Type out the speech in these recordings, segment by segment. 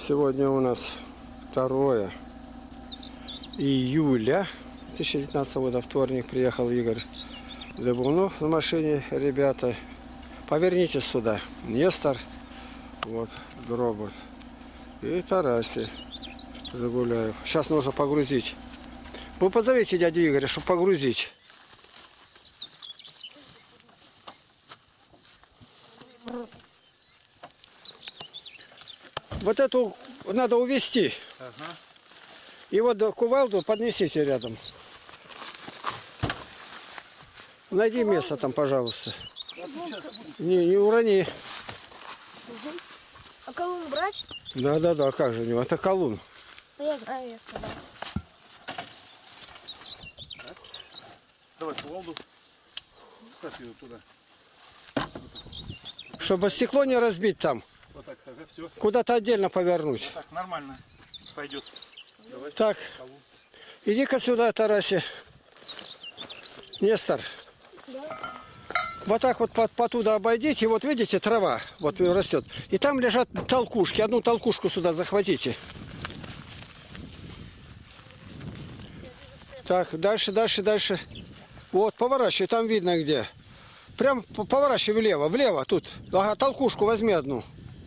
Сегодня у нас 2 июля 2019 года, вторник. Приехал Игорь Зыбунов на машине. Ребята, поверните сюда. Нестор, вот, Дробот и Тараси Загуляев. Сейчас нужно погрузить. Вы позовите дядю Игоря, чтобы погрузить. Вот эту надо увезти. Ага. И вот кувалду поднесите рядом. Найди место там, пожалуйста. Не урони. А колун брать? Да, как же у него? Это колун. Я знаю, я сказал. Давай кувалду. Ставь ее туда. Чтобы стекло не разбить там. Вот так, ага, все. Куда-то отдельно повернуть. Вот так, нормально. Пойдет. Давай. Так, иди-ка сюда, Тараси. Нестор. Да. Вот так вот потуда обойдите. Вот видите, трава вот растет. И там лежат толкушки. Одну толкушку сюда захватите. Так, дальше. Вот, поворачивай, там видно где. Прям поворачивай влево, тут. Ага, толкушку возьми одну.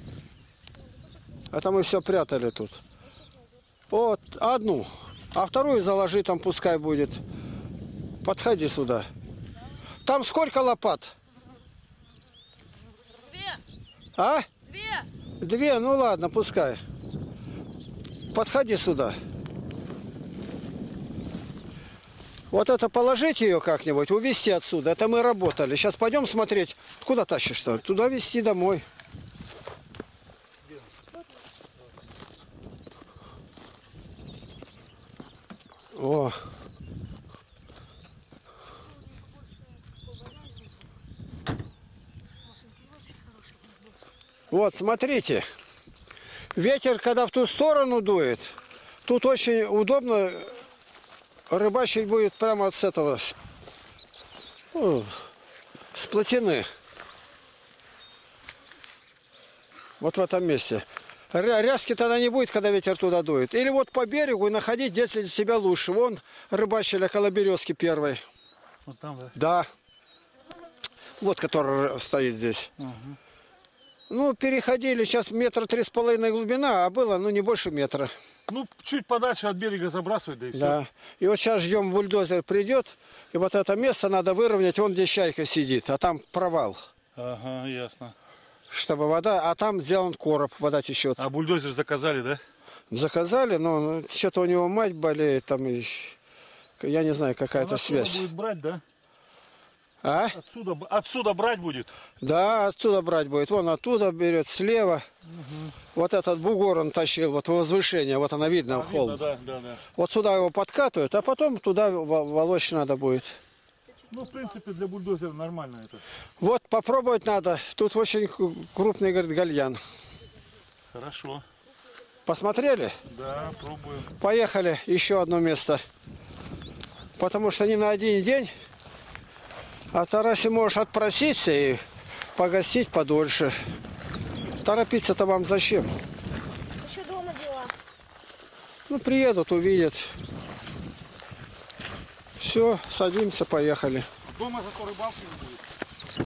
Это мы все прятали тут. Вот, одну. А вторую заложи, там пускай будет. Подходи сюда. Там сколько лопат? 2. А? 2. 2, ну ладно, пускай. Подходи сюда. Вот это положить ее как-нибудь, увезти отсюда. Это мы работали. Сейчас пойдем смотреть. Куда тащишь-то? Туда везти домой. О. Вот, смотрите. Ветер, когда в ту сторону дует, тут очень удобно рыбачить будет прямо с этого, с плотины. Вот в этом месте. Рязки тогда не будет, когда ветер туда дует. Или вот по берегу и находить, где для себя лучше. Вон рыбачили около березки первой. Вот там, да? Да. Вот, который стоит здесь. Угу. Ну, переходили, сейчас 3,5 метра глубина, а было, ну, не больше метра. Ну, чуть подальше от берега забрасывать, да и все. Да. И вот сейчас ждем, бульдозер придет, и вот это место надо выровнять, вон где чайка сидит, а там провал. Ага, ясно. Чтобы вода, а там сделан короб, вода течет. А бульдозер заказали, да? Заказали, но что-то у него мать болеет, там, и, я не знаю, какая-то связь. Будет брать, да? А? Отсюда брать будет? Да, отсюда брать будет. Вон оттуда берет, слева. Угу. Вот этот бугор он тащил, вот возвышение, вот оно видно, в холм. Да. Вот сюда его подкатывают, а потом туда волочь надо будет. Ну, в принципе, для бульдозера нормально это. Вот, попробовать надо. Тут очень крупный, говорит, гальян. Хорошо. Посмотрели? Да, пробуем. Поехали, еще одно место. Потому что не на один день. А Тараси можешь отпроситься и погостить подольше. Торопиться-то вам зачем? Еще дома дела. Ну, приедут, увидят. Все, садимся, поехали. Дома зато рыбалки не будет.